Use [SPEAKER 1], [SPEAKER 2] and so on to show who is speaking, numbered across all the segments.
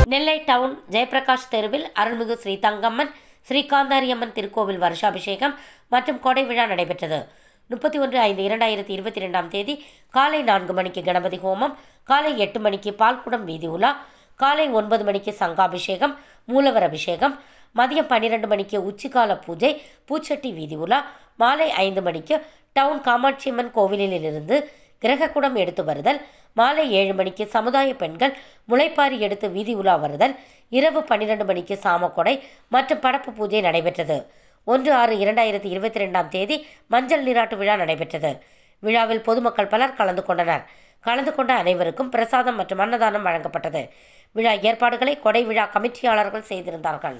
[SPEAKER 1] நெல்லை down Jayaprakash தெருவில் அருள்மிகு ஸ்ரீ தங்கம்மன் ஸ்ரீ காந்தாரியம்மன் திருக்கோவில் வருஷாபிஷேகம் மற்றும் கொடை விழா நடைபெற்றது. 31/5/2022 காலை 4 மணிக்கு கணபதி ஹோமம், காலை 8 மணிக்கு பால்குடம் வீதி உலா, காலை 9 மணிக்கு சங்காபிஷேகம், மூலவர் அபிஷேகம், மதியம் 12 மணிக்கு உச்சிக்கால பூஜை, பூச்சட்டி வீதி உலா, மாலை 5 மணிக்கு டவுன் காமாட்சியம்மன் கோவிலிலிருந்து கிரகக்குடம் எடுத்து வருதல், மாலை 7 மணிக்கு சமுதாய பெண்கள் முளைப்பாரி எடுத்து வீதி உலா வருதல், இரவு 12 மணிக்கு சாமக்கொடை மற்றும் படப்பு பூஜை நடைபெற்றது. 1/6/2022 மஞ்சள் நீராட்டு விழா நடைபெற்றது. விழாவில் பொதுமக்கள் பலர் கலந்து கொண்டனர். கலந்து கொண்ட அனைவருக்கும் பிரசாதம் மற்றும் அன்னதானம் வழங்கப்பட்டது. விழா ஏற்பாடுகளை கொடை விழா கமிட்டியாளர்கள் செய்திருந்தார்கள்.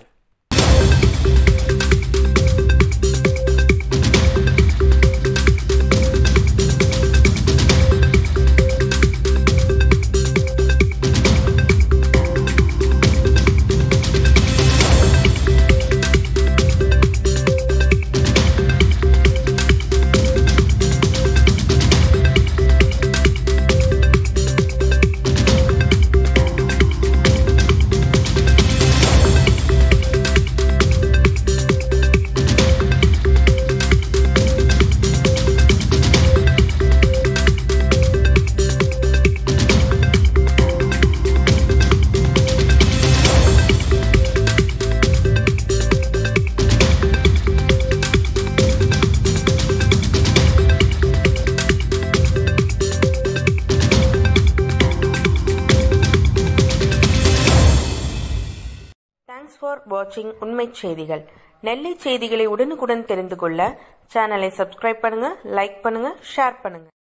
[SPEAKER 2] Thanks for watching உண்மை செய்திகள். நெல்லை செய்திகளை உடனுக்குடன் தெரிந்து கொள்ள சேனலை சப்ஸ்கிரைப் பண்ணுங்க, லைக் பண்ணுங்க, ஷேர் பண்ணுங்க.